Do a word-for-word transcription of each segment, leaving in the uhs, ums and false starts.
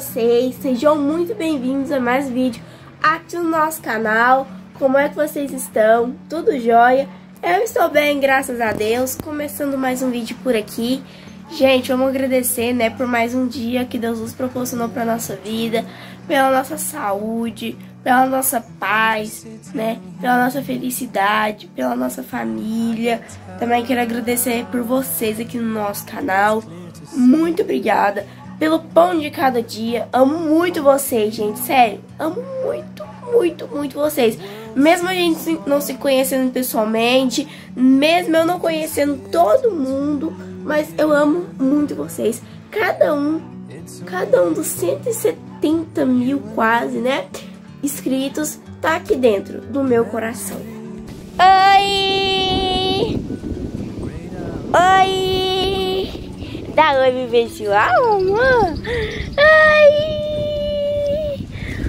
vocês? Sejam muito bem-vindos a mais um vídeo aqui no nosso canal. Como é que vocês estão? Tudo jóia? Eu estou bem, graças a Deus. Começando mais um vídeo por aqui. Gente, vamos agradecer, né, por mais um dia que Deus nos proporcionou para nossa vida, pela nossa saúde, pela nossa paz, né, pela nossa felicidade, pela nossa família. Também quero agradecer por vocês aqui no nosso canal. Muito obrigada pelo pão de cada dia. Amo muito vocês, gente, sério. Amo muito, muito, muito vocês. Mesmo a gente não se conhecendo pessoalmente, mesmo eu não conhecendo todo mundo, mas eu amo muito vocês. Cada um, cada um dos cento e setenta mil quase, né, inscritos, tá aqui dentro do meu coração. Oi! Oi! Dá oi, me beijou. Ah, amor! Oi!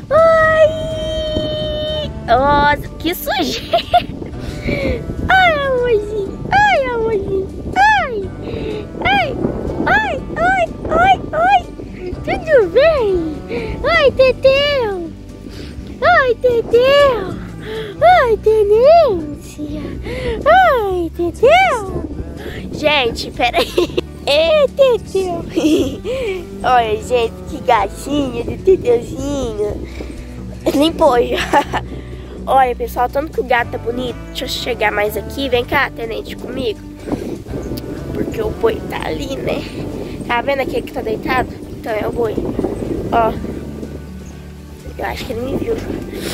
Oi! Nossa, que sujeira! Ai, amorzinho! Ai, amorzinho! Ai! Ai! Ai! Ai! Ai! Ai! Tudo bem? Ai, Teteu! Ai, Teteu! Ai, Tenência! Ai, Teteu! Gente, peraí! Ei, Teteu! Olha, gente, que gatinha de Teteuzinho! Limpou já! Olha, pessoal, tanto que o gato tá bonito. Deixa eu chegar mais aqui. Vem cá, Tenente, comigo. Porque o boi tá ali, né? Tá vendo aquele que tá deitado? Então é o boi. Ó. Eu acho que ele me viu.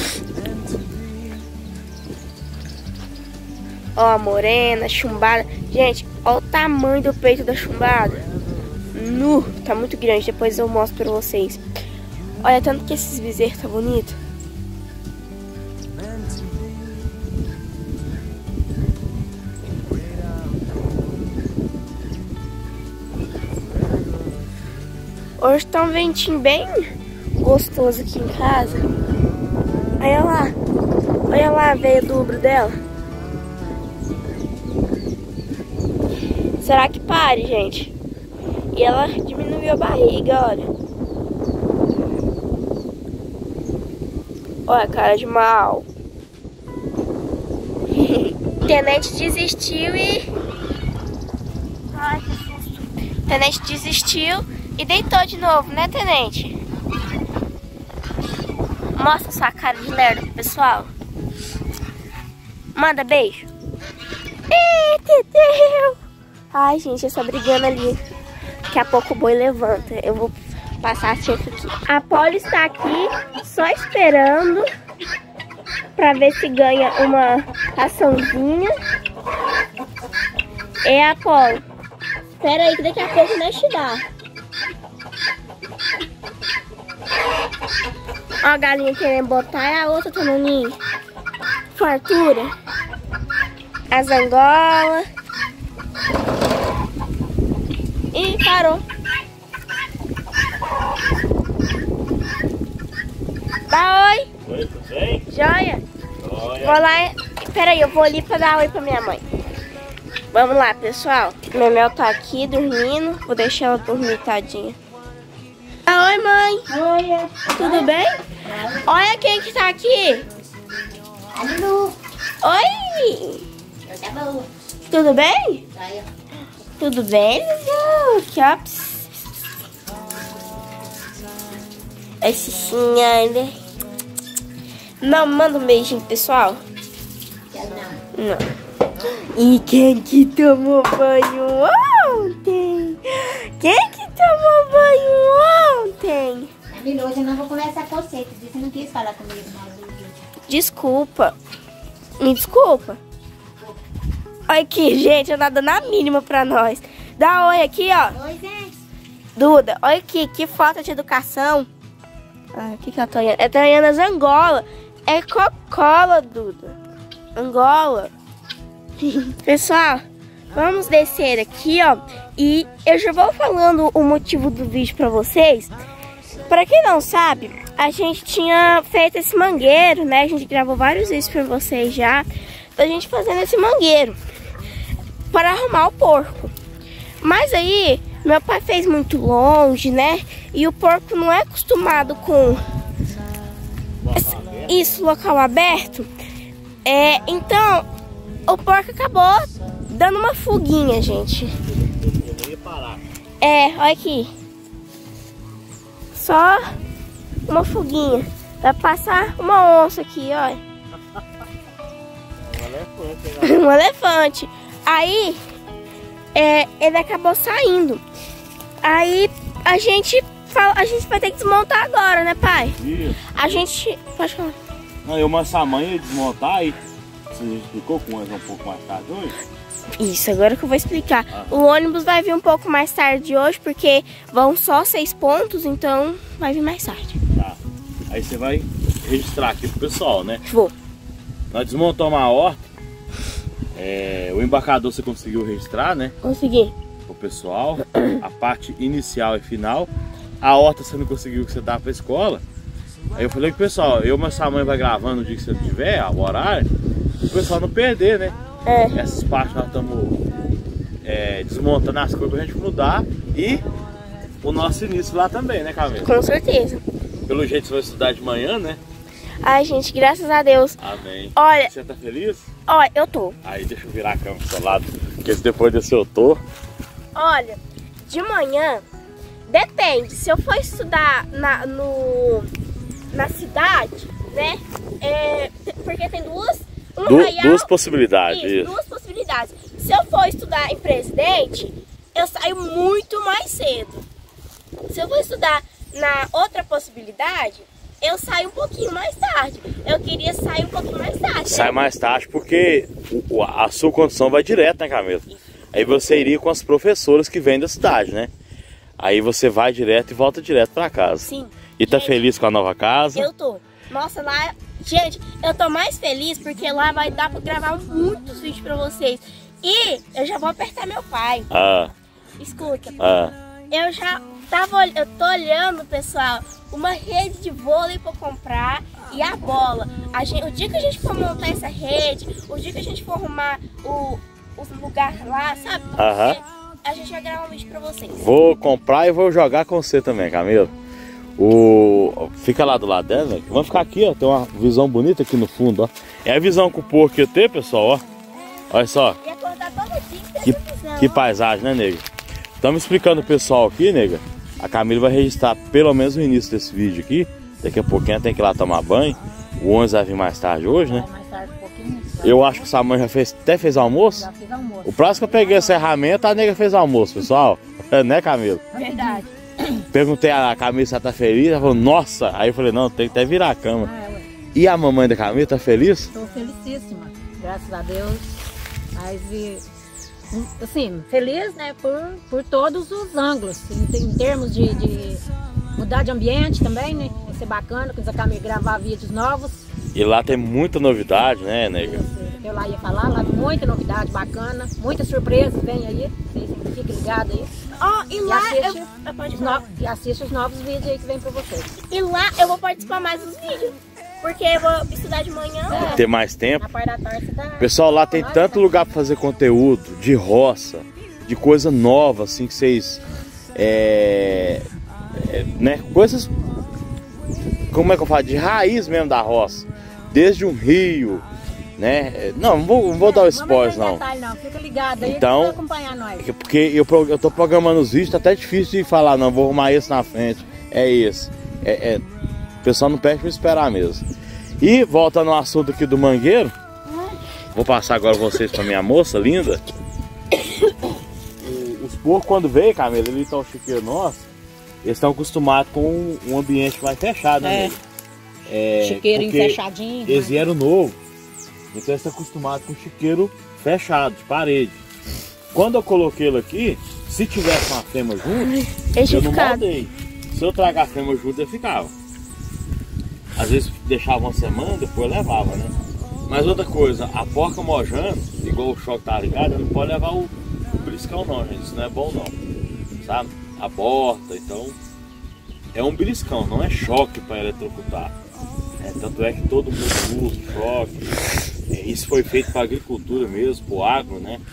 Ó, a morena, chumbada. Gente, ó o tamanho do peito da chumbada. Nu, tá muito grande. Depois eu mostro pra vocês. Olha, tanto que esses bezerros tá bonito. Hoje tá um ventinho bem gostoso aqui em casa. Olha lá. Olha lá a veia do ombro dela. Será que pare, gente? E ela diminuiu a barriga, olha. Olha a cara de mal. O Tenente desistiu e... Ai, que susto. O Tenente desistiu e deitou de novo, né, Tenente? Mostra sua cara de lerdo pro pessoal. Manda beijo. Ih, Teteu! Ai, gente, essa brigando ali. Daqui a pouco o boi levanta. Eu vou passar a cerca aqui. A Polly está aqui só esperando pra ver se ganha uma raçãozinha. É a Polly. Espera aí que daqui a pouco nós te dá. Ó a galinha querendo botar e a outra tá no ninho. Fartura. As angolas. Ih, parou. Dá oi. Oi, tudo bem? Joia? Joia. Vou lá. Pera aí, eu vou ali pra dar oi pra minha mãe. Vamos lá, pessoal. Minha Mel tá aqui dormindo. Vou deixar ela dormir, tadinha. Ah, oi, mãe. Oi. Tudo bem? Olha quem que tá aqui. Alô. Oi. Eu tá bom. Tudo bem? Joia. Tudo bem, Lulu? Aqui, ó. É xixinha, né? Não, manda um beijinho, pessoal. Eu não. Não. E quem que tomou banho ontem? Quem que tomou banho ontem? Camila, hoje eu não vou conversar com você. Você disse que não quis falar comigo no vídeo. Desculpa. Me desculpa. Olha aqui, gente, eu nada na mínima pra nós. Dá oi aqui, ó. Oi, gente. Duda, olha aqui, que falta de educação. Ah, o que que é a Tonhana? É Tonhana Angola. É Coca-Cola, Duda. Angola. Pessoal, vamos descer aqui, ó. E eu já vou falando o motivo do vídeo pra vocês. Pra quem não sabe, a gente tinha feito esse mangueiro, né? A gente gravou vários vídeos pra vocês já. Da gente fazendo esse mangueiro para arrumar o porco. Mas aí, meu pai fez muito longe, né? E o porco não é acostumado com isso, local aberto. É, então, o porco acabou dando uma fuguinha, gente. É, olha aqui. Só uma fuguinha. Vai passar uma onça aqui, olha. Um elefante. Um elefante. Aí, é, ele acabou saindo. Aí, a gente, fala, a gente vai ter que desmontar agora, né, pai? Isso. A gente... Pode falar. Não, eu, mas a mãe ia desmontar aí. Você explicou com um pouco mais tarde hoje? Isso, agora que eu vou explicar. Ah. O ônibus vai vir um pouco mais tarde hoje, porque vão só seis pontos, então vai vir mais tarde. Tá. Aí você vai registrar aqui pro pessoal, né? Vou. Nós desmontamos a horta. É, o embarcador você conseguiu registrar, né? Consegui. O pessoal. A parte inicial e final. A horta você não conseguiu, que você dá pra escola. Aí eu falei que pessoal, eu, mas sua mãe vai gravando o dia que você tiver, o horário. O pessoal não perder, né? É. Essas partes nós estamos é, desmontando as coisas pra gente mudar. E o nosso início lá também, né, Camila? Com certeza. Pelo jeito você vai estudar de manhã, né? Ai, gente, graças a Deus. Amém. Olha, Você tá feliz? ó, eu tô. Aí deixa eu virar a câmera pro seu lado, porque depois desse eu tô. Olha, de manhã, depende. Se eu for estudar na, no, na cidade, né? É, porque tem duas... Um Du arraial, duas possibilidades. isso, Isso. duas possibilidades. Se eu for estudar em Presidente, eu saio muito mais cedo. Se eu for estudar na outra possibilidade, eu saio um pouquinho mais tarde. Eu queria sair um pouquinho mais tarde. Sai né? mais tarde porque o, a sua condição vai direto, né, Camila? Aí você iria com as professoras que vêm da cidade, né? Aí você vai direto e volta direto pra casa. Sim. E tá Gente, feliz com a nova casa? Eu tô. Nossa, lá... Gente, eu tô mais feliz porque lá vai dar pra gravar muitos vídeos pra vocês. E eu já vou apertar meu pai. Ah, Escuta. ah. Eu já tava... Eu tô olhando, pessoal, uma rede de vôlei pra comprar e a bola. A gente, o dia que a gente for montar essa rede, o dia que a gente for arrumar o, o lugar lá, sabe? Aham. A gente vai gravar um vídeo pra vocês. Vou comprar e vou jogar com você também, Camila. O... Fica lá do lado dela, né? Vamos ficar aqui, ó. Tem uma visão bonita aqui no fundo, ó. É a visão que o porco ia ter, pessoal, ó. Olha só. E acordar todo dia Que, televisão, que ó. paisagem, né, nega? Estamos explicando o pessoal aqui, nega. A Camila vai registrar pelo menos o início desse vídeo aqui. Daqui a pouquinho ela tem que ir lá tomar banho. O ônibus vai vir mais tarde hoje, né? Mais tarde um pouquinho. Eu acho que sua mãe já fez, até fez almoço. Já fiz almoço. O próximo que eu peguei essa ferramenta, a nega fez almoço, pessoal. É, né, Camila? Verdade. Perguntei a Camila se ela tá feliz. Ela falou, nossa. Aí eu falei, não, tem que até virar a cama. Ah, ué. E a mamãe da Camila tá feliz? Estou felicíssima, graças a Deus. Mas, e, assim, feliz, né, por, por todos os ângulos. Em, em termos de, de mudar de ambiente também, né? Vai ser bacana, com a Camila gravar vídeos novos. E lá tem muita novidade, né, nega? Eu lá ia falar, lá muita novidade bacana, muitas surpresas vem aí, vocês fiquem ligados aí. Ó, e lá assiste, eu, eu pode os falar. no, e assiste os novos vídeos aí que vem pra vocês. E lá eu vou participar mais dos vídeos. Porque eu vou estudar de manhã. É. Ter mais tempo. Na parte da tarde você tá... Pessoal, lá tem Nossa, tanto lugar para fazer conteúdo de roça, de coisa nova, assim, que vocês... É, é, né, coisas... Como é que eu falo? De raiz mesmo da roça. Desde um rio, né? Não, não vou, não vou dar o spoiler, não. Detalhe, não. Fica ligado aí Então, que você vai acompanhar nós. Porque eu, pro- eu tô programando os vídeos, tá até difícil de falar, não, vou arrumar esse na frente. É esse. É, é, o pessoal não pede pra esperar mesmo. E voltando ao assunto aqui do mangueiro, vou passar agora vocês pra minha moça linda. O- Os porcos quando veio, Camila, ali tá o chiqueiro nosso, eles estão acostumados com um ambiente mais fechado, né? É. Nele? É, Chiqueirinho porque fechadinho. Eles né? vieram novo, então eles estão acostumados com chiqueiro fechado, de parede. Quando eu coloquei ele aqui, se tivesse uma fêmea junto, Eu tinha eu não ficado. moldei. Se eu tragar a fêmea junto, ele ficava. Às vezes deixava uma semana, depois levava, né? Mas outra coisa, a porca mojando, igual o choque tá ligado, não pode levar o, o beliscão não, gente. Isso não é bom não. Sabe? Aborta, então... É um beliscão, não é choque para eletrocutar. É, tanto é que todo mundo usa choque. É, isso foi feito para agricultura mesmo, para o agro, né?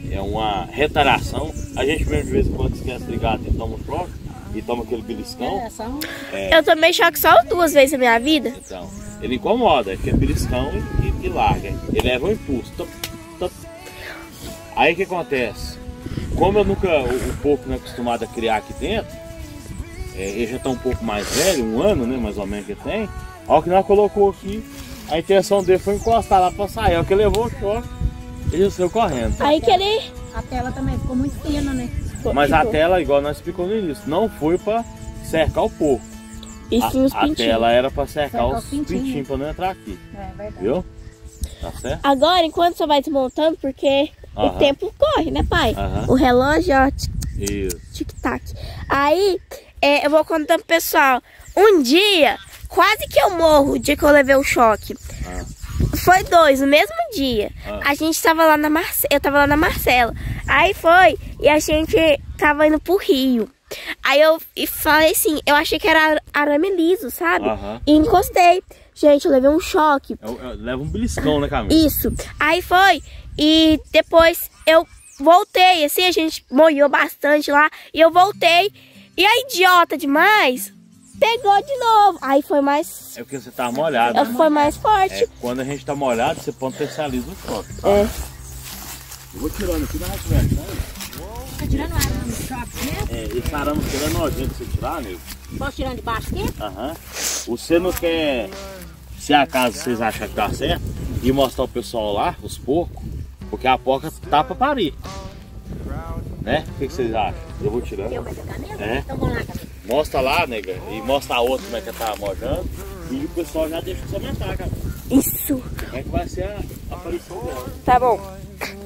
é uma retardação. A gente mesmo de vez em quando esquece de ligar e toma um choque e toma aquele beliscão. É, só um... É, Eu tomei choque só duas vezes na minha vida. então, ele incomoda, é aquele beliscão e, e, e larga. Ele leva um impulso. Top, top. Aí o que acontece? Como eu nunca, o, o porco não é acostumado a criar aqui dentro, é, ele já está um pouco mais velho, um ano, né, mais ou menos que tem. Ao que nós colocou aqui, a intenção dele foi encostar lá para sair. Ao que levou o choque, ele saiu correndo. Aí que ele... A tela também ficou muito fina, né? Mas a tela, igual nós explicamos no início, não foi para cercar o porco. E sim os A, a pintinhos. tela era para cercar Cercar os os pintinhos. pintinhos para não entrar aqui. É verdade. Viu? Tá certo? Agora, enquanto você vai desmontando, porque o Aham. tempo corre, né, pai? Aham. O relógio, ó, tic- Isso. tic-tac. Aí, é, eu vou contando pro pessoal. Um dia, quase que eu morro o dia que eu levei o choque. Ah. Foi dois, no mesmo dia. Ah. A gente tava lá na Marcela, eu tava lá na Marcela. Aí foi, e a gente tava indo pro Rio. Aí eu e falei assim, eu achei que era arame liso, sabe? Aham. E encostei. Gente, eu levei um choque. Eu- eu- leva um beliscão, né, Camila? Isso. Aí foi, e depois eu voltei, assim, a gente molhou bastante lá. E eu voltei, e a idiota demais pegou de novo. Aí foi mais, É porque você tá molhado. né? foi mais forte. É, quando a gente tá molhado, você potencializa o choque. Tá? É. Eu vou tirando aqui na conversa. Tá tirando o arame do choque, né? É, esse arame aqui é nojento você tirar, nego. Posso tirar de baixo aqui? Aham. Você não quer, se acaso vocês acham que dá certo, ir mostrar o pessoal lá, os porcos, porque a porca tá pra parir. Né? O que, que vocês acham? Eu vou tirando. Eu vou tocar mesmo? É. Então vamos lá, cara. Mostra lá, nega, e mostra a outra como é que tá mojando. E o pessoal já deixa de comentar, cara. Isso. Como é que vai ser a aparição dela. Tá bom.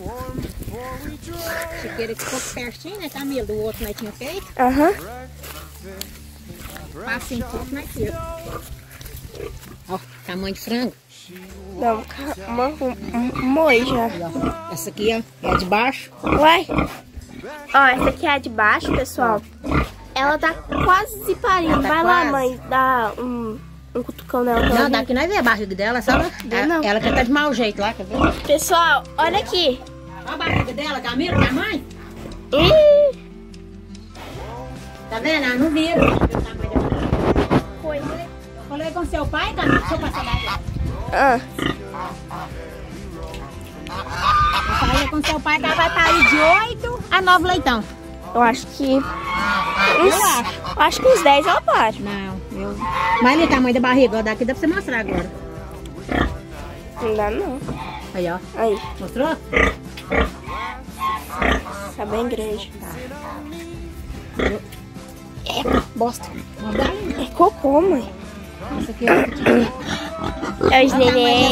Chiqueira que ficou pertinho, né, Camila? Do outro nós tinha feito. Aham. Passa em pouco, nós tira. Ó, tamanho de frango. Não, calma, moe já. Aí, ó. Essa aqui, ó, é a de baixo. Uai. Ó, essa aqui é a de baixo, pessoal. Ela tá quase parindo. Tá Vai lá, quase. mãe, dá um, um cutucão nela. pra Não, ela ver. daqui nós vemos a barriga dela, só ela, Vê não. ela quer tá de mau jeito lá, quer ver? Olha Pessoal, olha aqui. a barriga dela, Camila, tamanho. Ih, Tá vendo? Ela não vira. O tamanho dela. foi. Falei com seu pai, Camila, deixa eu passar lá. Ah, Eu falei com seu pai que ela vai parir de oito a nove leitão. eu acho que... Eu Uns, acho. acho que uns dez ela para. Não, eu... Mas ali o tamanho da barriga, ó, daqui dá pra você mostrar agora. Não dá não. Aí, ó. Aí, Mostrou? tá bem grande. Epa, bosta. Vamos dar aí. É cocô, mãe. Essa aqui, ó. É os neném.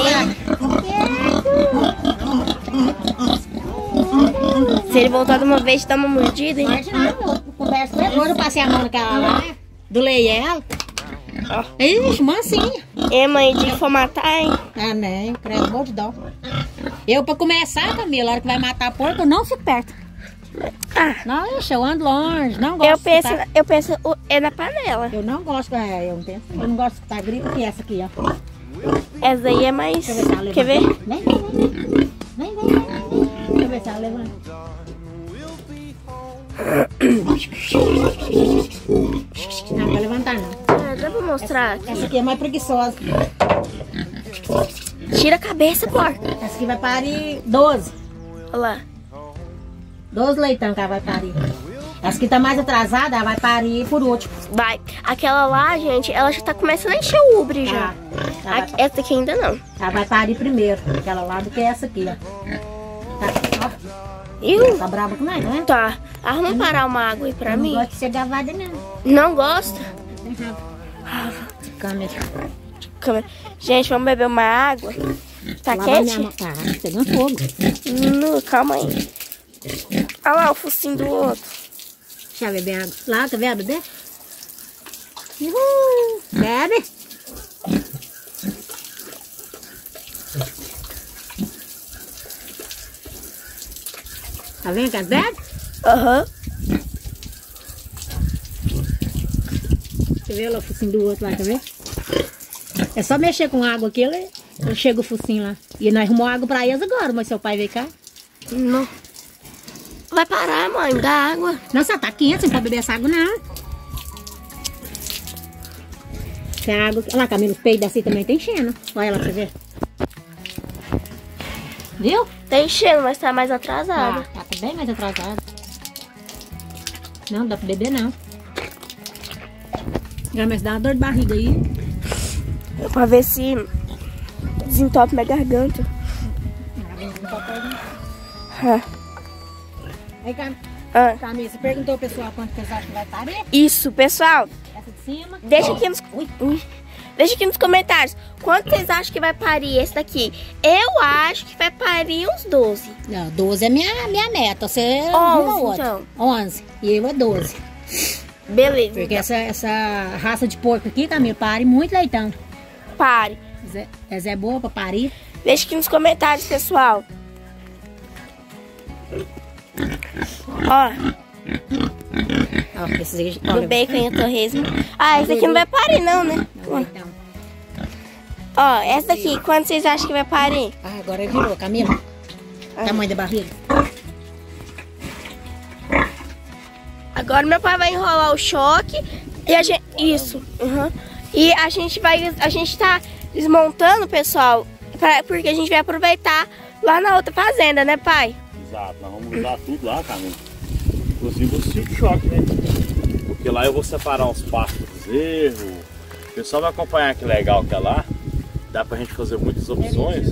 Se ele voltar de uma vez, dá uma mordida, hein? Pode não, eu converso com ela. Hoje eu passei a mão naquela lá, dolei ela. Ó. Ixi, mansinha. É, mãe, de que for matar, hein? Ah, nem, credo, bom de dó. Eu, pra começar, Camila, a hora que vai matar porco, eu não fico perto. Ah, Não, ixi, eu ando longe, não gosto eu de penso, escutar. eu penso, o- é na panela. Eu não gosto, é, eu não penso, eu não gosto de escutar grito que essa aqui, ó. Essa aí é mais... Deixa eu ver se ela levanta. Quer ver? Vem, vem, vem. Vem, vem, vem. Deixa eu ver se ela levanta. Não, vai levantar não. Ah, dá pra mostrar aqui. Essa aqui é mais preguiçosa. Tira a cabeça, porca. Essa aqui vai parir doze. Olha lá. doze leitão que ela vai parir. Essa que tá mais atrasada, ela vai parir por último. Vai. Aquela lá, gente, ela já tá começando a encher o ubre já. Tá. Ela Aqui- vai, essa aqui ainda não. ela vai parir primeiro, aquela lá, do que essa aqui, ó. Tá, Ih, ó, tá brava com nós, né? tá. Arruma parar uma água aí pra Eu não mim. gosto de ser gavada, não. Não gosta? Tem rabo. Câmera. Câmera. Gente, vamos beber uma água. Tá Lava minha quente? mão. Tá, pegando fogo. Não, calma aí. Olha lá o focinho do outro. Deixa eu beber água. Lá, quer ver a beber? Uhul. Bebe. Tá vendo que ela bebe? Aham. Deixa eu ver lá o focinho do outro lá, quer ver? É só mexer com água aqui, ele, ele chega o focinho lá. E nós arrumamos água pra eles agora, mas seu pai veio cá. Não. Vai parar, mãe, dá água. Nossa, tá quente, você não pode beber essa água, não. Tem água. Olha lá, Camila, os peitos dessa aí também tá enchendo. Olha lá pra você ver. Viu? Tá enchendo, mas tá mais atrasado. Ah, tá bem mais atrasado. Não, não dá pra beber, não. Já, mas dá uma dor de barriga aí. Pra ver se desentope minha garganta. Ah. Aí, Cam... Ah. Camila, você perguntou ao pessoal quanto vocês acham que vai parir? Isso, pessoal. Essa de cima. Deixa aqui nos... Ui. Deixa aqui nos comentários quanto vocês acham que vai parir esse daqui. Eu acho que vai parir uns doze. Não, doze é minha, minha meta. Você é onze, uma outra. então. onze. E eu é doze. Beleza. Porque então. essa, essa raça de porco aqui, Camila, pare muito leitão. Pare. Zé, Zé é boa pra parir. Deixa aqui nos comentários, pessoal. Ó. Ó, esses aí, Do olha. bacon e a torresmo. Ah, esse aqui não vai parir não, né? Não, então. Ó, essa daqui, quanto vocês acham que vai parir? Ah, agora virou, Camila. Tamanho da barriga. Agora meu pai vai enrolar o choque e a gente... Isso. Uhum. E a gente vai... A gente tá desmontando, pessoal, pra, porque a gente vai aproveitar lá na outra fazenda, né, pai? Exato, nós vamos usar tudo lá, Camila. Inclusive o cinto de choque, né? Porque lá eu vou separar uns pastos do bezerro. O pessoal vai acompanhar que legal que é lá. Dá pra gente fazer muitas opções.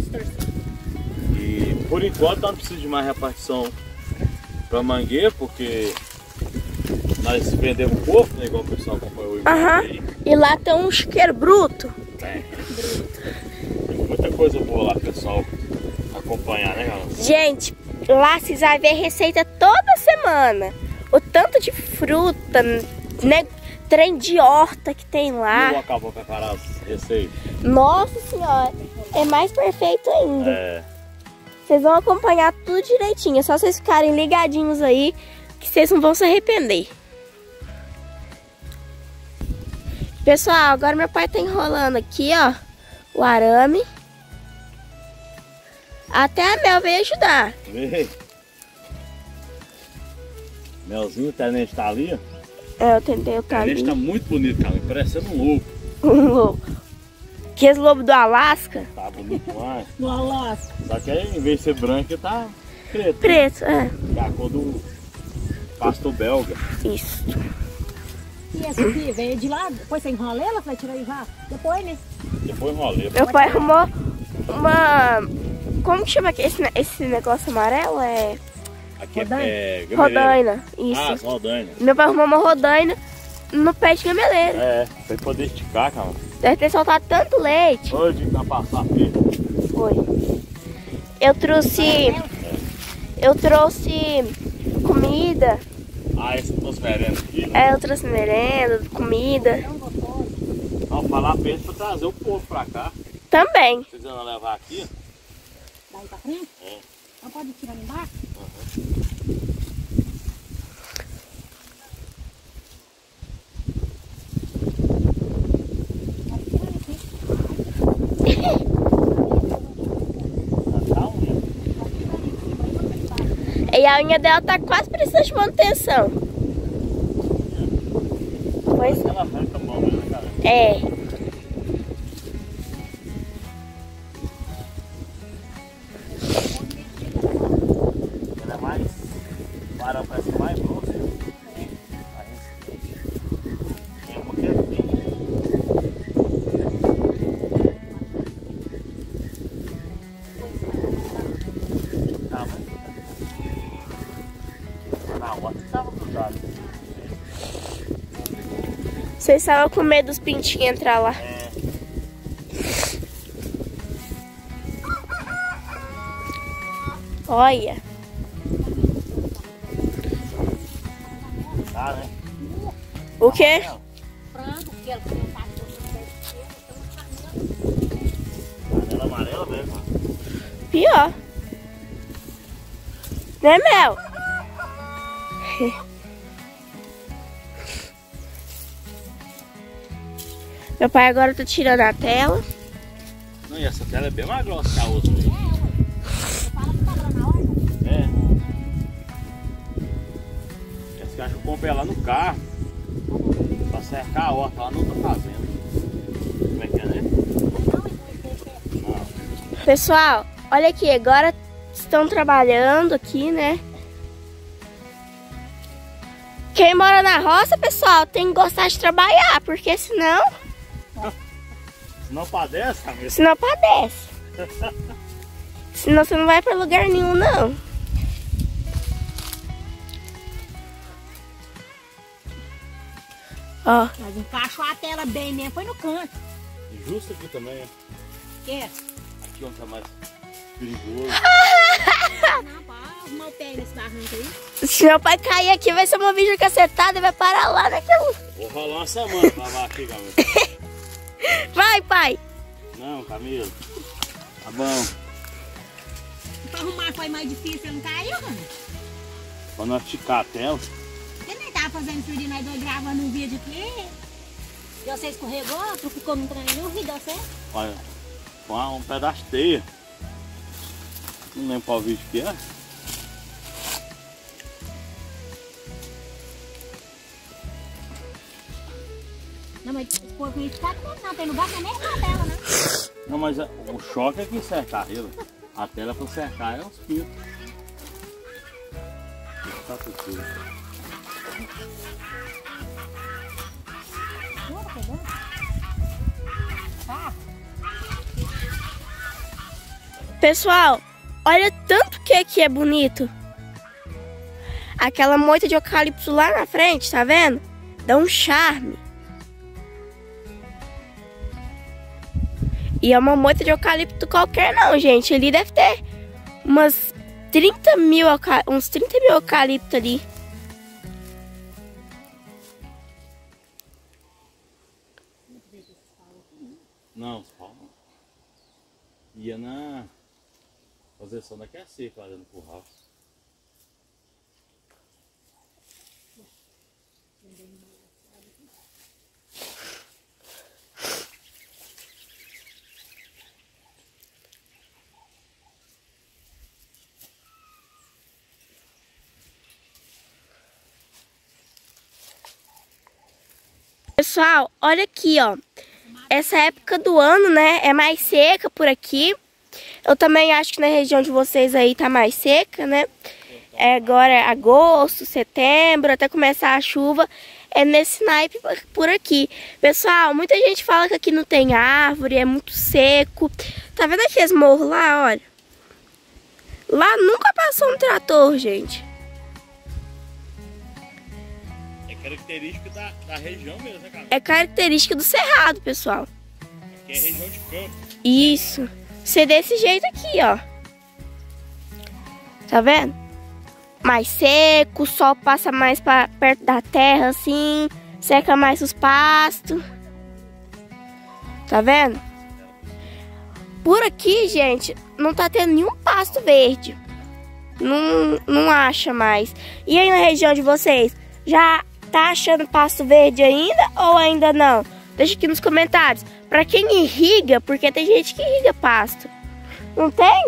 E por enquanto não precisa de mais repartição pra mangueira, porque nós vendemos pouco, né? Igual o pessoal acompanhou. Aham. Uhum. E lá tem um chiqueiro bruto. É. Tem muita coisa boa lá, pessoal, acompanhar, né, galera? Gente, lá vocês vão ver receita toda semana. O tanto de fruta, né? Trem de horta que tem lá. Eu acabou de preparar as receitas. Nossa senhora, é mais perfeito ainda. É. Vocês vão acompanhar tudo direitinho. É só vocês ficarem ligadinhos aí, que vocês não vão se arrepender. Pessoal, agora meu pai tá enrolando aqui, ó, o arame. Até a Mel veio ajudar. Vem. Melzinho, o tenente tá ali, ó. É, eu tentei o O tenente caminho. tá muito bonito, cara. Parecendo um lobo. Um lobo. Aqueles lobos do Alasca. Tá bonito demais. No Alasca. Só que aí, em vez de ser branco, ele tá preto. Preto, é. É a cor do pastor belga. Isso. E essa aqui veio de lá, depois você enrola ela, vai tirar e vá. Depois, né? Depois enrolei. Meu pai arrumou uma... Como que chama esse, esse negócio amarelo? É... Aqui Rodaina. é, é gameleira. Rodaina. Isso. Ah, rodaina. Meu pai arrumou uma rodaina no pé de gameleira. É, pra ele poder esticar, cara. Deve ter soltado tanto leite. Hoje que vai passar aqui. Foi. Eu trouxe... Eu trouxe comida. Ah, esse trouxe merenda aqui. É, eu trouxe merenda, comida. Vamos falar pra ele pra trazer o povo pra cá. Também. Se quiser levar aqui. Daí pra frente? É. Não pode tirar embaixo? E a unha dela tá quase precisando de manutenção. Pois Ela arranca a mão, né, cara? é. Ela é mais... Para, parece mais grossa. Tem uma que é assim. Tá, mas... Na outra tava cruzado. Vocês estavam com medo dos pintinhos entrar lá. É. Olha. Tá, né? O quê? Frango, que ela tem um pato. Panela amarela mesmo. Pior. Né, Mel? Meu pai agora tá tirando a tela. Não, e essa tela é bem mais grossa que a outra. É. compro ela no carro pra cercar a horta lá na outra fazenda. Como é que é, né? Não. Pessoal, olha aqui, agora estão trabalhando aqui, né? Quem mora na roça, pessoal, tem que gostar de trabalhar, porque senão... Senão padece, amigo. Senão padece. Senão você não vai pra lugar nenhum, não. Ó. Mas encaixou a tela bem mesmo, foi no canto. Justo aqui também, né? Que? Aqui onde tá mais perigoso. Não, pá, arrumar o pé nesse barranco aí. Se meu pai cair aqui, vai ser uma vídeo cacetada e vai parar lá naquela... Vou rolar uma semana pra lavar aqui, Camila. Vai, pai. Não, Camila. Tá bom. Pra arrumar foi mais difícil, você não caiu, mano? Pra nós esticar a tela. Você nem tava fazendo isso de nós dois gravando um vídeo aqui. E você escorregou, tu ficou muito nenhum, e deu certo? Olha, com um pedaço de teia. Não lembro qual vídeo que é. Não, mas esse porco aí tá não, tem lugar que é nem na tela, né? Não, mas é- o choque é que cercar ele. A tela pra cercar é os pios. Tá tudo. Pessoal, olha tanto que aqui é bonito. Aquela moita de eucalipto lá na frente, tá vendo? Dá um charme. E é uma moita de eucalipto qualquer não, gente. Ali deve ter umas trinta mil, uns trinta mil eucaliptos ali. Não, só ia na fazer só daqui a seca lá dentro do curral. Pessoal, olha aqui, ó. Essa época do ano, né, é mais seca por aqui. Eu também acho que na região de vocês aí tá mais seca, né? É agora é agosto, setembro, até começar a chuva. É nesse naipe por aqui. Pessoal, muita gente fala que aqui não tem árvore, é muito seco. Tá vendo aqueles morros lá, olha? Lá nunca passou um trator, gente. É característica da, da região mesmo, né, cara? É característica do cerrado, pessoal. Aqui é região de campo. Isso. Ser desse jeito aqui, ó. Tá vendo? Mais seco, o sol passa mais pra perto da terra, assim. Seca mais os pastos. Tá vendo? Por aqui, gente, não tá tendo nenhum pasto verde. Não, não acha mais. E aí na região de vocês, já tá achando pasto verde ainda ou ainda não? Deixa aqui nos comentários. Pra quem irriga, porque tem gente que irriga pasto. Não tem?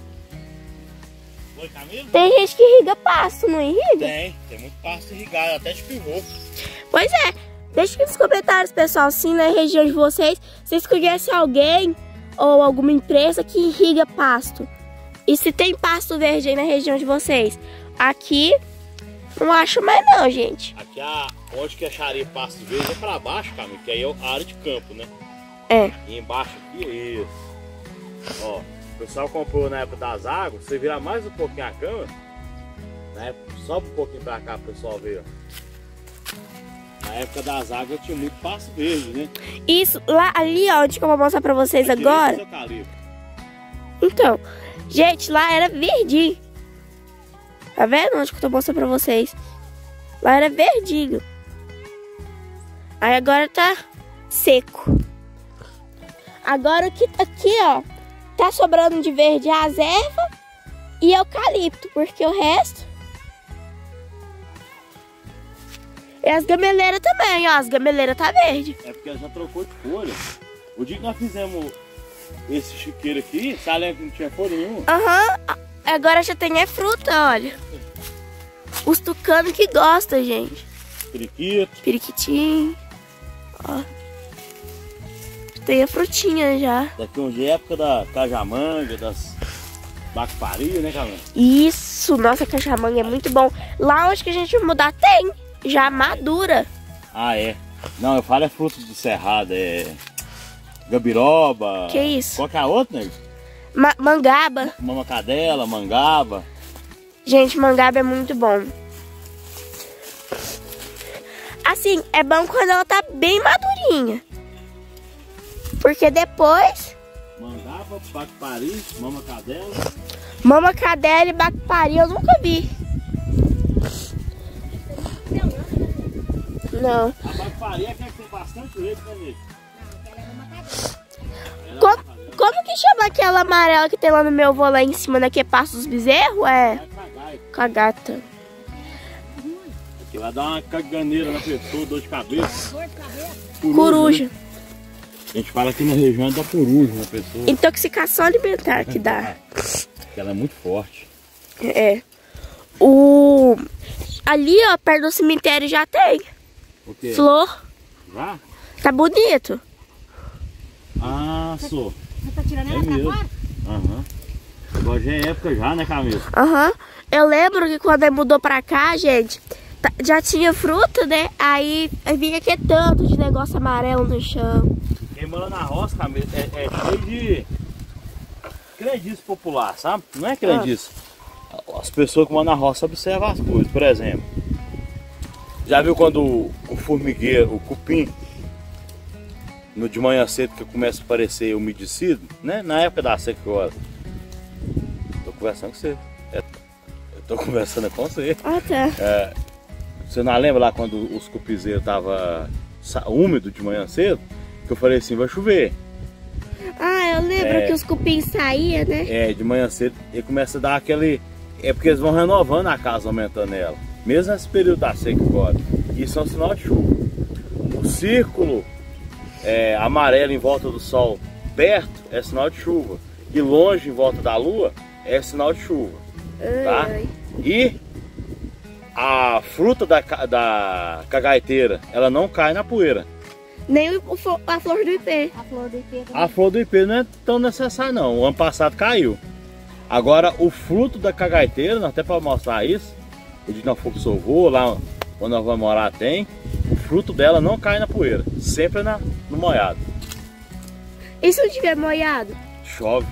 Oi, Camilo? Tem gente que irriga pasto, não irriga? Tem, tem muito pasto irrigado, até de pivô. Pois é. Deixa aqui nos comentários, pessoal, se na região de vocês, vocês conhecem alguém ou alguma empresa que irriga pasto. E se tem pasto verde aí na região de vocês. Aqui, não acho mais não, gente. Aqui, a, onde que acharia pasto verde é pra baixo, Camilo, que aí é a área de campo, né? É. E embaixo aqui é isso. Ó, o pessoal comprou na época das águas. Você virar mais um pouquinho a câmera, na época, sobe um pouquinho pra cá pro pessoal ver, ó. Na época das águas tinha muito pasto verde, né? Isso, lá ali, ó, onde que eu vou mostrar pra vocês Aqui agora. é eucalipto. Então, gente, lá era verdinho. Tá vendo onde que eu tô mostrando pra vocês? Lá era verdinho. Aí agora tá seco. Agora aqui, aqui, ó, tá sobrando de verde as ervas e eucalipto, porque o resto... E as gameleiras também, ó, as gameleiras tá verde. É porque ela já trocou de folha. O dia que nós fizemos esse chiqueiro aqui, sabe que não tinha folha nenhuma? Aham, agora já tem é fruta, olha. Os tucanos que gostam, gente. Periquito. Periquitinho. Ó. Tem a frutinha já. Daqui uns dias é época da cajamanga, das bacuparias, né, Camila? Isso, nossa, cajamanga é muito bom. Lá onde que a gente vai mudar tem, já madura. Ah, é. Não, eu falo é fruto do cerrado, é gabiroba. Que isso? Qual que é a outra, né? Ma mangaba. Mamacadela, mangaba. Gente, mangaba é muito bom. Assim, é bom quando ela tá bem madurinha. Porque depois... Mangaba, bacupari, mamacadela. Mamacadela e bacupari eu nunca vi. Não. A bacupari é aquela que tem bastante leite, né, gente? Como, como que chama aquela amarela que tem lá no meu vô lá em cima, né? Que passa os bezerros? É... Cagata. Aqui vai dar uma caganeira na pessoa, dor de cabeça. Coruja. Coruja. Né? A gente fala aqui na região da coruja na pessoa. Intoxicação alimentar que dá. Ela é muito forte. É. O... Ali, ó, perto do cemitério já tem. O quê? Flor. Já? Tá bonito. Ah, sou. Você tá tirando ela É pra mesmo. fora? Aham. Agora já é época já, né, Camila? Aham. Eu lembro que quando ele mudou pra cá, gente, já tinha fruta, né? Aí vinha aqui tanto de negócio amarelo no chão. Quem mora na roça, Camila, é, é cheio de crendice popular, sabe? Não é crendice. Ah. As pessoas que moram na roça observam as coisas. Por exemplo, já viu quando o, o formigueiro, o cupim, no de manhã cedo que começa a aparecer umedecido, né? Na época da seca agora. Tô conversando com você. É, eu tô conversando com você. Ah, tá. É, você não lembra lá quando os cupizeiros estavam úmidos de manhã cedo? Que eu falei assim, vai chover. Ah, eu lembro é, que os cupins saíam, né? É, de manhã cedo ele começa a dar aquele... É porque eles vão renovando a casa, aumentando ela. Mesmo nesse período da seca agora. Isso é um sinal de chuva. O círculo é, amarelo em volta do sol perto é sinal de chuva. E longe em volta da lua é sinal de chuva. Tá? Ai. E a fruta da, da cagaiteira, ela não cai na poeira. Nem o, a flor do ipê. A flor do ipê. A flor do ipê não é tão necessária não. O ano passado caiu. Agora o fruto da cagaiteira, até para mostrar isso, o dia que nós for com o seu vô, lá onde nós vamos morar tem, o fruto dela não cai na poeira, sempre na, no molhado. E se não tiver molhado? Chove.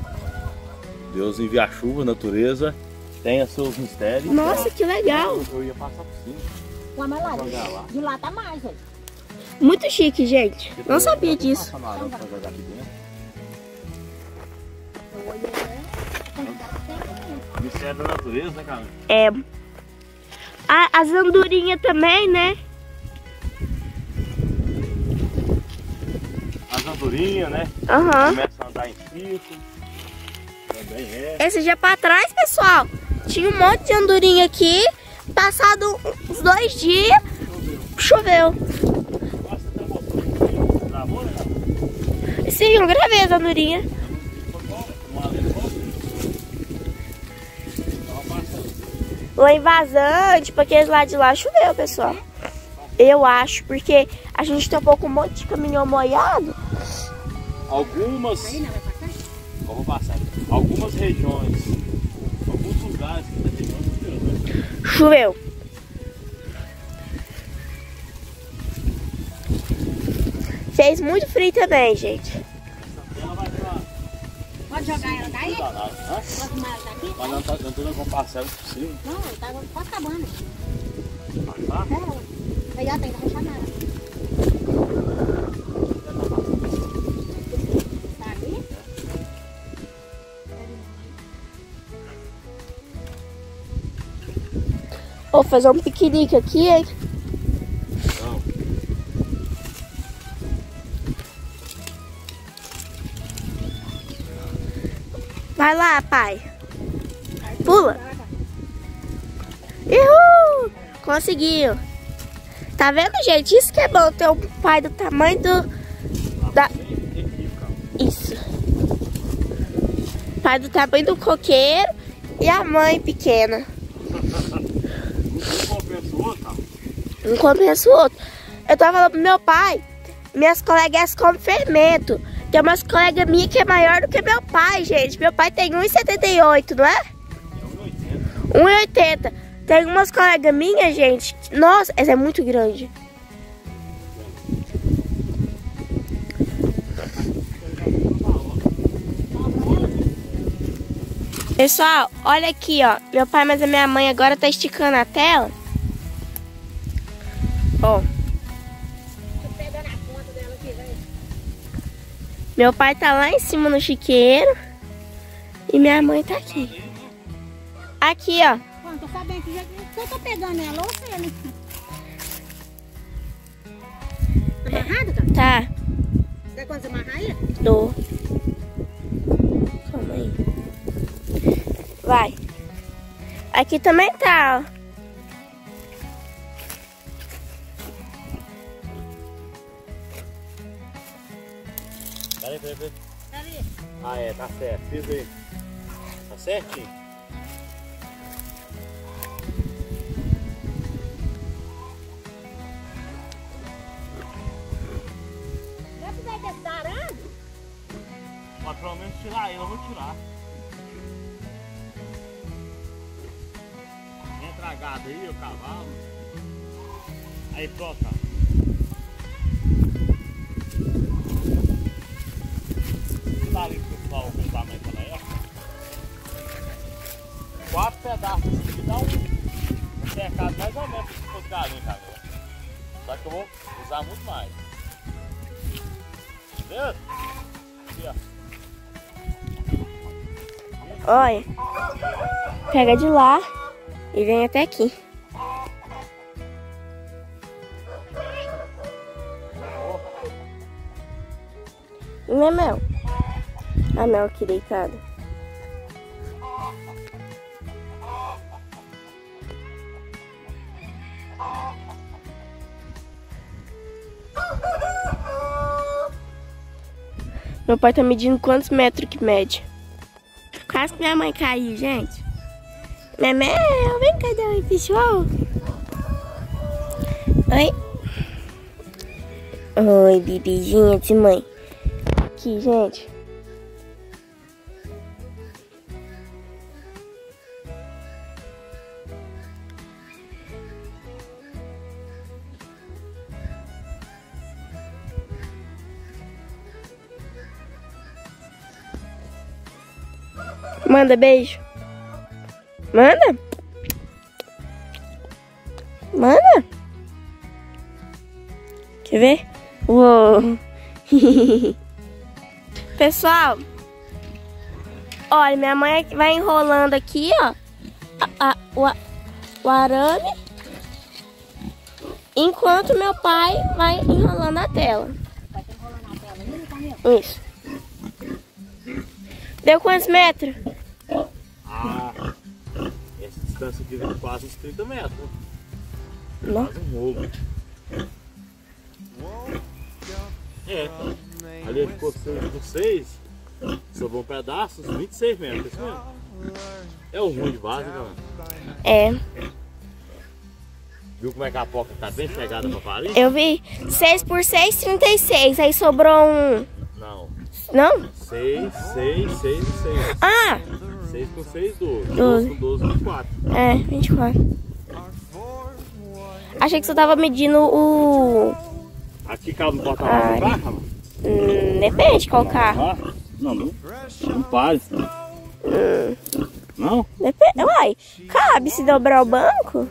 Deus envia a chuva, a natureza tem os seus mistérios. Nossa, que legal. Eu ia passar por cima. Ué, mas lá, de, de lá tá mais, velho. Muito chique, gente. Não sabia disso. Mistério da natureza, né, cara? É. A, as andorinhas também, né? As andorinhas, né? Aham. Começam a andar em círculo. Também é. Esse dia pra trás, pessoal, tinha um monte de andorinha aqui. Passado uns dois dias, choveu. Sim, eu gravei as andorinhas. Lá em Vazante, pra aqueles lá de lá, choveu, pessoal. Eu acho, porque a gente tampou com um monte de caminhão molhado. Algumas... Eu vou passar. Algumas regiões, alguns lugares que da região choveu. Fez muito frio também, gente. Ela vai pra... Pode jogar ela daí? Hã? Pode tomar ela daqui? Mas não, tá, não tô com parcela possível. Não, ele tá quase acabando. Tá? É, aí ó, tem que deixar nela. Tá ali? Vou fazer um piquenique aqui, hein? Não. Vai lá, pai. Pula. Uhul! Conseguiu. Tá vendo, gente? Isso que é bom ter um pai do tamanho do... Da... Isso. Pai do tamanho do coqueiro e a mãe pequena. outro, ó. Um compensa o outro. Eu tava falando pro meu pai, minhas colegas comem fermento. Tem umas colegas minhas que é maior do que meu pai, gente. Meu pai tem um e setenta e oito, não é? um e oitenta. Tem umas colegas minhas, gente. Nossa, essa é muito grande. Pessoal, olha aqui, ó. Meu pai, mas a minha mãe agora tá esticando a tela. Ó. Meu pai tá lá em cima no chiqueiro. E minha mãe tá aqui. Aqui, ó. Bom, tô sabendo que já eu tô pegando ela ou você, né? Tá amarrado, cara? Tá. Você dá quando você amarrar ele? Dou. Calma aí. Vai. Aqui também tá, ó. Peraí, peraí, peraí. Peraí. Ah, é, tá certo. Fiz aí. Tá certinho? Já precisar desse arame? Mas pelo menos tirar ele, eu vou tirar. Entra a gado aí, o cavalo. Aí pronto, ó. Tá ali pessoal, o tamanho também, ó. Quatro pedaços aqui dá um, um cercado mais ou menos se fosse galinha, cara. Só que eu vou usar muito mais. Beleza? Aqui, ó. Olha. Pega de lá e vem até aqui. Não é mel? A mel aqui deitada. Meu pai tá medindo quantos metros que mede. Quase que minha mãe caiu, gente. Minha mel, vem cá dar oi, pessoal. Oi. Oi, bebezinha de mãe. Aqui, gente. Manda beijo. Manda. Manda. Quer ver? Uou. Pessoal, olha, minha mãe vai enrolando aqui, ó, a, a, o, o arame, enquanto meu pai vai enrolando a tela. Isso. Deu quantos metros? Ah, essa distância aqui vem quase uns trinta metros. Não. Quase um rolo. É, ali ficou seis por seis, sobrou um pedaço, uns vinte e seis metros, isso mesmo. É o ruim de base, galera. É. Viu como é que a porca tá bem chegada pra Paris? Eu vi seis por seis, trinta e seis, aí sobrou um... Não. Não? seis, seis, seis e seis. Ah! seis com seis, doze. doze. doze com doze, vinte e quatro. É, vinte e quatro. Achei que você tava medindo o... Aqui cabe no porta-malas do carro, mano? Hum, depende qual carro. Ah, não, não. Não pare. Hum, Não? depende. Uai, cabe se dobrar o banco?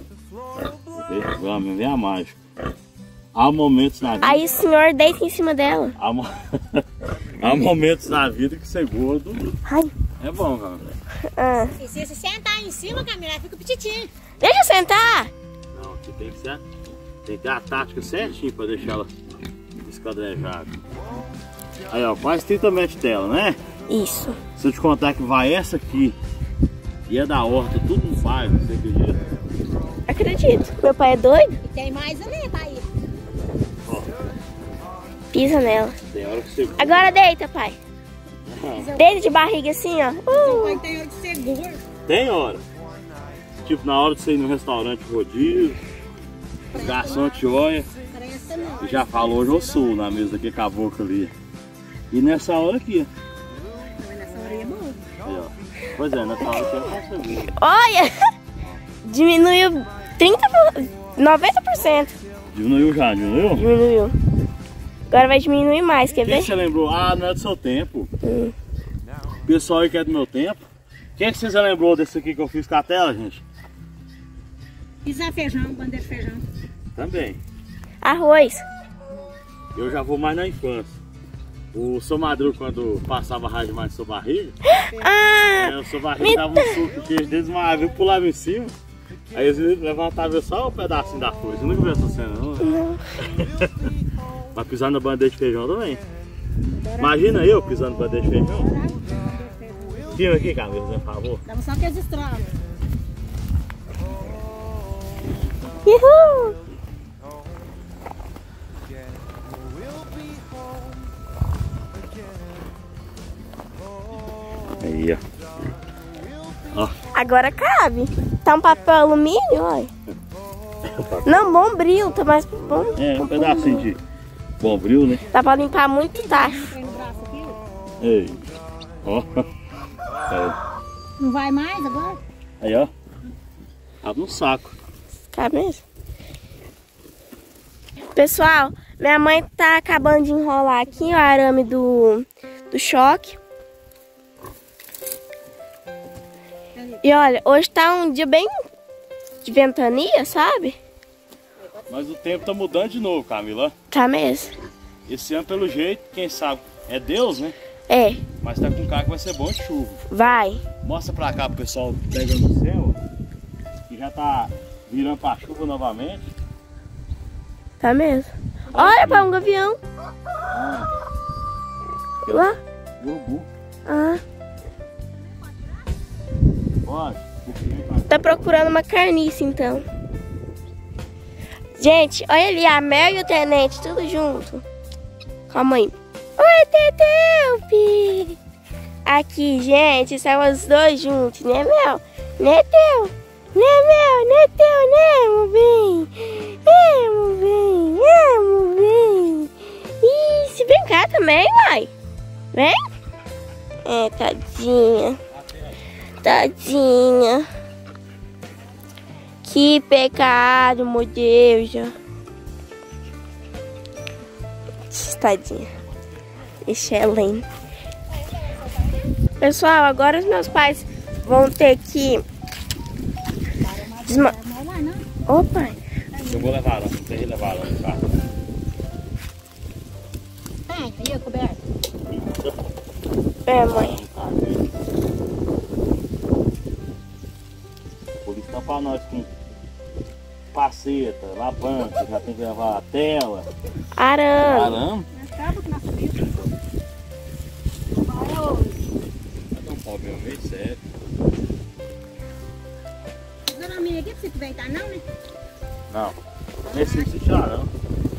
Vem, vem a mágica. Há momentos na vida. Aí o senhor deita em cima dela. Há, mo... há momentos na vida que ser gordo Ai. é bom, cara. Ah. E se você sentar em cima, Camila, fica petitinho. Deixa eu sentar. Não, aqui tem que ser. Tem que ter a tática certinho pra deixar ela esquadrejada. Aí, ó, quase trinta metros de tela, né? Isso. Se eu te contar que vai essa aqui e é da horta, tudo no bairro, você acredita? Acredito. Meu pai é doido? E tem mais ali, tá aí. Ó, Pisa nela. tem hora que você... Agora deita, pai. Deita de barriga assim, ó. Seu Uh. pai tem hora de ser gordo. Tem hora. tipo, na hora de você ir no restaurante rodízio, os garçons te olham e já falou, hoje eu sou na mesa daquele caboclo ali. E nessa hora aqui, ó. Nessa hora é bom. Aí, ó. Pois é, nessa hora aqui eu faço ver. Olha! Diminuiu trinta por cento, noventa por cento. Diminuiu já, diminuiu? Diminuiu. Agora vai diminuir mais, quer Quem ver? que você lembrou? Ah, não é do seu tempo. Hum. Pessoal aí que é do meu tempo. Quem que você já lembrou desse aqui que eu fiz com a tela, gente? Pisar feijão, bandeira de feijão. Também. Arroz. Eu já vou mais na infância. O seu Madruga, quando passava rádio mais na sua barriga, Ah! é, o seu barriga dava um suco, o queijo deles, mas eu pulava em cima. Aí eles levantavam só um pedacinho da coisa. Eu nunca vi essa cena, não? Não. Vai pisar na bandeja de feijão também. Imagina eu pisando na bandeja de feijão. Tira aqui, Camila, por favor. Dava só aqueles estragos. Uhul! Aí, ó. Ó. Agora cabe. Tá um papel alumínio, olha. Não, bombril, tá mais bom. É, um pedacinho de bombril, né? Dá pra limpar muito tacho. Põe no braço aqui, ó. Ei. Ó. Aí, Não vai mais agora? aí ó. Cabe no saco. Cabe mesmo. Pessoal, minha mãe tá acabando de enrolar aqui o arame do, do choque. E olha, hoje tá um dia bem de ventania, sabe? Mas o tempo tá mudando de novo, Camila. Tá mesmo? Esse ano, pelo jeito, quem sabe, é Deus, né? É, Mas tá com cara que vai ser bom de chuva. vai. Mostra pra cá pro pessoal pegando o céu, ó, que já tá virando pra chuva novamente. Tá mesmo. Olha pra um gavião. Ah, Lá. urubu. Ah, Olha, tá procurando uma carniça então. Gente, olha ali, a Mel e o Tenente, tudo junto. Calma aí. Oi, Teteupi! Aqui, gente, são os dois juntos, né, Mel? Né, Teu? Né, Mel? Né, Teu? Né, meu bem? É, meu bem? É, meu bem? Ih, se brincar também, vai. Vem? É, tadinha. Tadinha. Que pecado, meu Deus. Tadinha. Deixa ela aí. Pessoal, agora os meus pais vão ter que... Desma... Não vai não. Ô, pai. eu vou levar ela, não tem que levar ela no carro. Tem, aí a coberta. É, mãe. Por isso tá pra nós com paceta, alavanca, já tem que levar a tela, Arame. arame. Acaba que nós subimos. Vai hoje. Vai dar um pau meu meio sério. Dona minha aqui pra você aproveitar não, né? Não, nesse não se tirar não.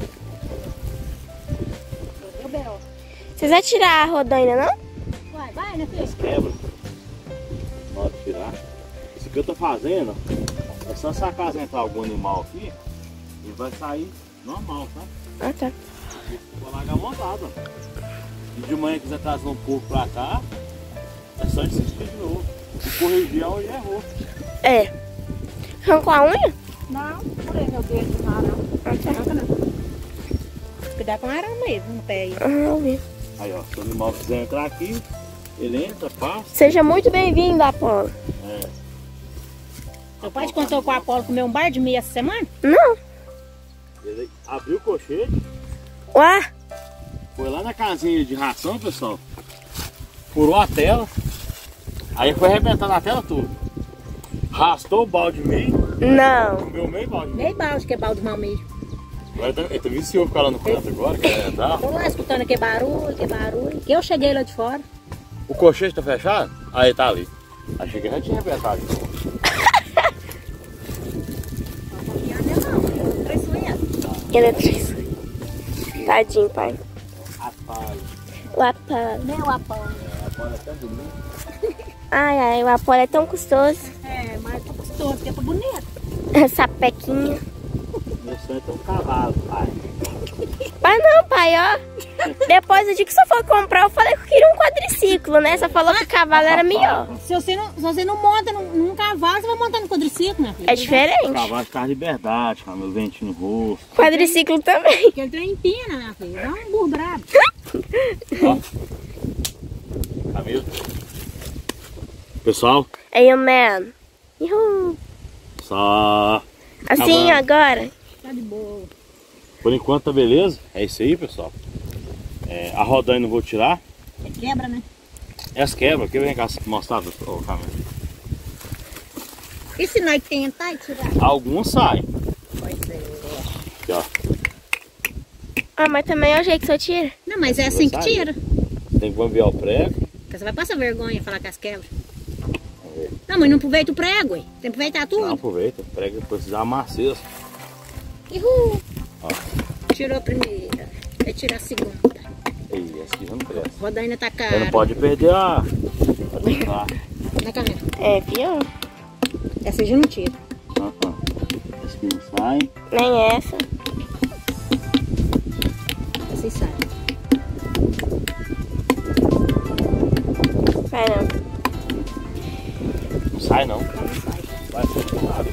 Eu belo. Vocês vão tirar a rodaina, não? Vai, vai, né, filho? Eles quebram. Na hora de tirar. Isso que eu tô fazendo, é só se a casa entrar algum animal aqui, ele vai sair normal, tá? Ah, tá. Vou largar montado, ó. E de manhã quiser trazer um pouco pra cá, é só insistir de novo. E corrigir onde errou. É. Arrancou a unha? Não, não é meu dedo não, não. Ah, tá. Arranca não. Cuidar com arame mesmo no pé aí. Ah, eu vi. Aí ó, se o animal quiser entrar aqui, ele entra, passa. Seja muito bem-vindo, Apolo. É. Seu pai te contou que o Apolo comeu um bar de meia essa semana? Não. Ele abriu o colchete, Ué? foi lá na casinha de ração, pessoal. Furou a tela. Aí foi arrebentando a tela toda. Rastou o balde meio, Não. comeu meio balde meio. Meio balde, que é balde mal mesmo. Agora ele tá, ele tá viciou ficar lá no canto agora, quer entrar. Tô lá escutando aquele barulho, aquele barulho. Que eu cheguei lá de fora. O colchete tá fechado? Aí tá ali. Achei que já tinha arrebentado. Não confia nele não. Traiçoeiro. Ele é triste. Tadinho, pai. Rapaz, O Apolo. Meu Apolo. a bola é tão bonita. Ai, ai, o Apolo é tão custoso. É, mas Mas tô gostoso, que é pra bonito. Essa pequinha. Meu sonho é ter um cavalo, pai. Pai não, pai, ó. Depois do dia que você for comprar, eu falei que eu queria um quadriciclo, né? Você falou que o cavalo era melhor. Se você não, se você não monta num, num cavalo, você vai montar no quadriciclo, minha filha. É diferente. O cavalo de carro liberdade, com meu ventinho no rosto. Quadriciclo também. Porque ele tem empina, minha filha. Dá um burro brabo. Ó. Camilo. Pessoal, Aí, man. Uhul. só... Assim, Acabando. agora. Tá de boa. Por enquanto tá beleza. É isso aí, pessoal. É, a rodanha não vou tirar. É quebra, né? Essa quebra, que vem cá mostrar, oh, Camilo. E se nós tentar e tirar? Algumas saem. Pois é. Aqui, ó. Ah, mas também é o jeito que você tira. Não, mas é assim que tira. Tem que bambear o prego. Porque você vai passar vergonha falar que as quebras. Vamos ver. Não, mas não aproveita o prego, ué. Tem que aproveitar tudo. Não, aproveita. O prego depois dá uma maciça. Uhul. Ó. Tirou a primeira. Vai tirar a segunda. Ei, essa aqui já não cresce. A roda ainda tá Você cara. não pode perder a... a... Né, Camila? É, pior. Essa já não tira. Ah, ah. Essa aqui não sai. Nem essa. Vocês sabem. Vai não. Não sai não. Não sai. Vai ser nada.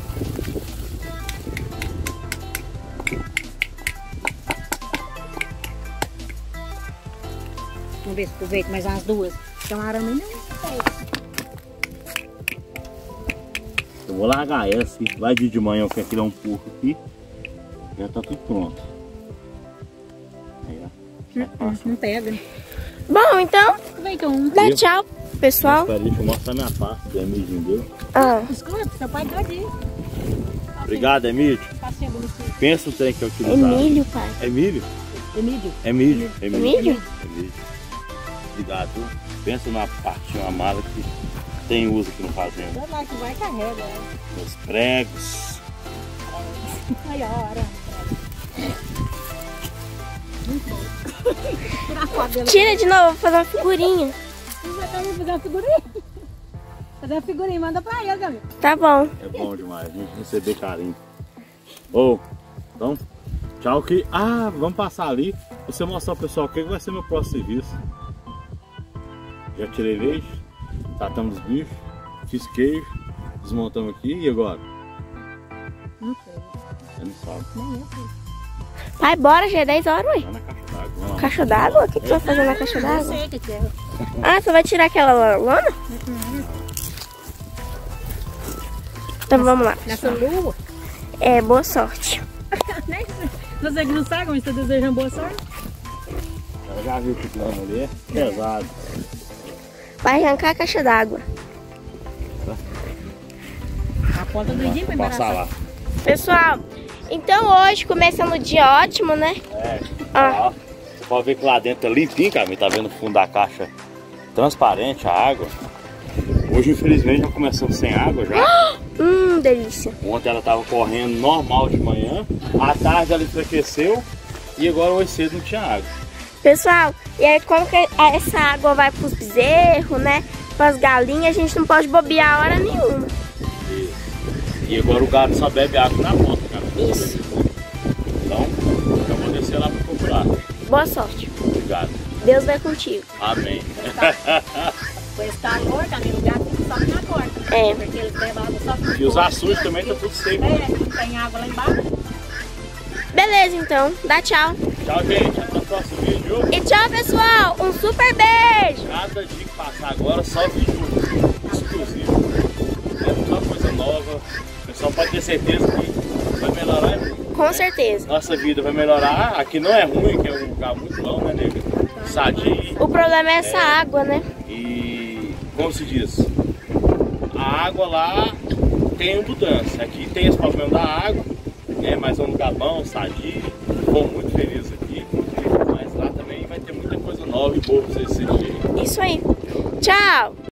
Vamos ver se aproveita mais umas duas. Tem uma arame não. Eu vou largar essa. Vai de de manhã eu quero tirar um pouco aqui. Já tá tudo pronto. Aí, ó. Não, não, não pega. Bom, então, Aproveita um. dá Eu? tchau, pessoal. Espera, deixa eu mostrar minha pasta do Emílio, entendeu? Ah, Escuta, seu pai todinho. Obrigado, Emílio. Passinho bonitinho. Pensa no trem que eu utilizar. Emílio, pai. Emílio? Emílio. Emílio. Emílio. Emílio? Emílio. Obrigado. Pensa numa parte, uma mala que tem uso aqui no fazenda. Vai lá que vai carrega. né? Meus pregos. Aí, ó, a arame. Muito bom. Tirar a foto dele. Tira de novo, vou fazer uma figurinha. Você vai fazer uma figurinha? Fazer uma figurinha, manda pra ele, Camila. Tá bom. É bom demais, a gente receber carinho. Ô, então, tchau que... Ah, vamos passar ali. Você mostrar pro pessoal o que vai ser meu próximo serviço. Já tirei leite, tratamos os bichos, fiz queijo, desmontamos aqui e agora? Não sei. Eu não sabe. Nem eu sei. Pai, bora, já é dez horas, ué. Lá na caixa d'água. vamos lá. Caixa d'água? O que, que você vai fazer na caixa Eu d'água? sei o que que é. Ah, você vai tirar aquela lona? Então vamos lá. Nessa lua. É, boa sorte. Nem sei. Você que não sabe, mas você desejando boa sorte. Eu já viu que o plano ali é pesado. Vai arrancar a caixa d'água. A ponta do idinho pra Passar embaraçar. lá. Pessoal, então hoje começando o dia ótimo, né? É, Ah. ó, você pode ver que lá dentro tá limpinho, cara. Tá vendo o fundo da caixa transparente, a água. Hoje, infelizmente, já começamos sem água já. Hum, delícia. Ontem ela tava correndo normal de manhã. À tarde ela enfraqueceu. E agora hoje cedo não tinha água. Pessoal, e aí como que essa água vai pros bezerros, né? Pras galinhas, a gente não pode bobear hora nenhuma. E, e agora o gado só bebe água na ponta, cara. Isso. Então, eu vou descer lá pra procurar. Boa sorte. Obrigado. Deus vai contigo. Amém. Com esse calor, Camila, o gato tem que sobe na porta. É. Porque eles bebem água só na E os porta. açudes também tá tudo seco. É, não tem água lá embaixo. Beleza, então. Dá tchau. Tchau, gente. Até o próximo vídeo. E tchau, pessoal. Um super beijo. Cada dia que passar agora, só vídeo exclusivo. É só coisa nova. O pessoal pode ter certeza que vai melhorar. Com certeza. Nossa vida vai melhorar. Aqui não é ruim, que é um lugar muito bom, né, nega? Sadio. O problema é essa água, né? E, como se diz, a água lá tem mudança. Aqui tem esse problema da água, né? Mas é um lugar bom, sadio. Estou muito feliz aqui. Mas lá também vai ter muita coisa nova e boa pra vocês assistirem. Isso aí. Tchau.